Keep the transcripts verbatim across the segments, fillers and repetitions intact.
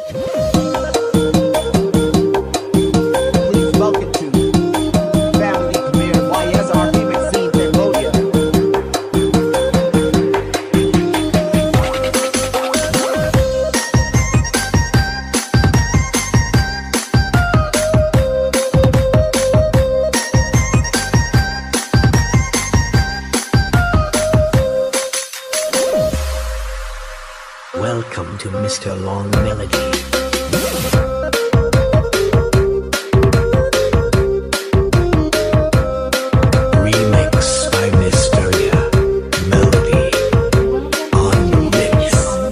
Please welcome to Family Khmer Y S R Remix Scene Cambodia. Welcome to Mister Long Melody. Remix by Mister Yeah Melody on the mix.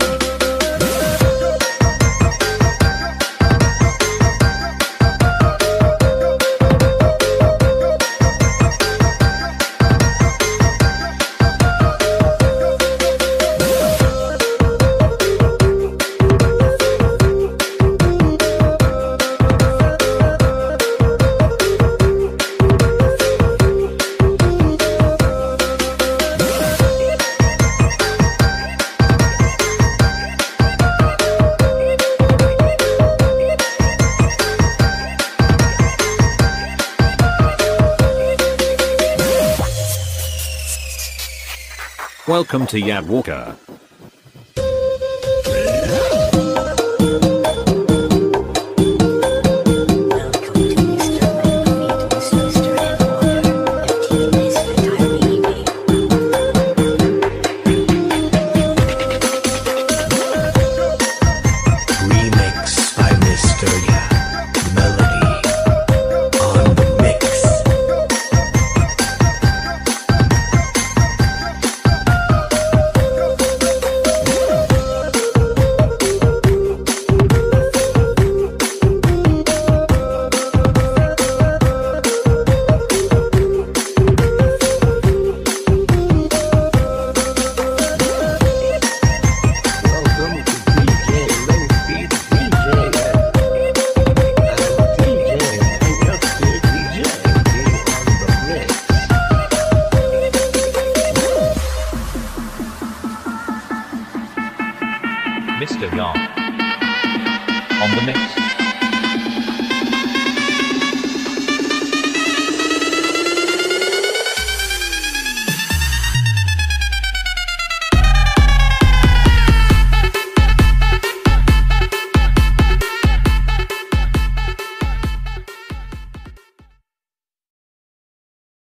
Welcome to Yad Walker. Remix by Mister Yeah Melody on the mix. Mister Yarn on the mix.